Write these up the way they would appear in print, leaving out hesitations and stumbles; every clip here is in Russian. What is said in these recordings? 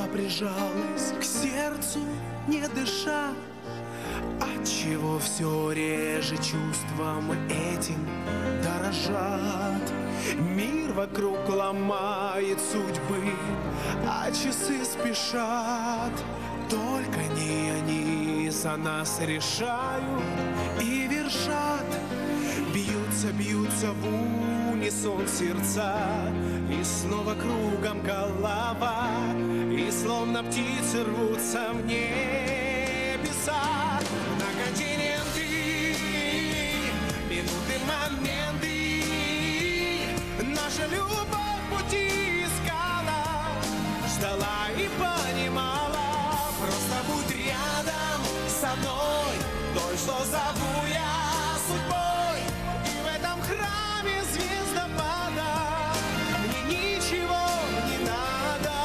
душа прижалась к сердцу, не дыша. Отчего все реже чувством этим дорожат? Мир вокруг ломает судьбы, а часы спешат. Только не они за нас решают и вершат. Бьются, бьются в унисон сердца, и снова кругом голова, и словно птицы рвутся в небеса. На континенты, минуты, моменты, наша любовь пути искала, ждала и понимала. Просто будь рядом со мной, той, что зову я судьбой. И в этом храме звездопада мне ничего не надо.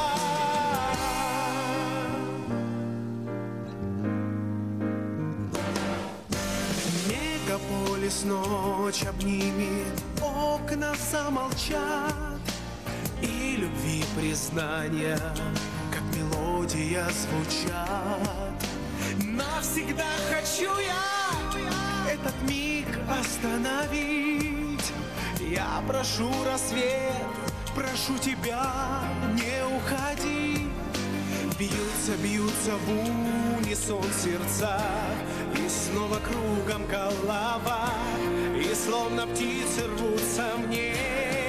Мегаполис ночь обнимет, окна замолчат, и любви признания, как мелодия, звучат. Навсегда хочу я этот миг остановить. Я прошу рассвет, прошу тебя, не уходи. Бьются, бьются в унисон сердца, и снова кругом голова, и словно птицы рвутся в небеса.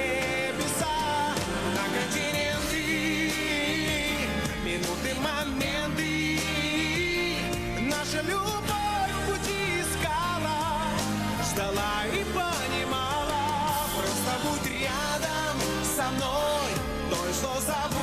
На континенты, минуты, моменты, наша любовь пути искала, ждала и понимала. Просто будь рядом со мной, той, что зову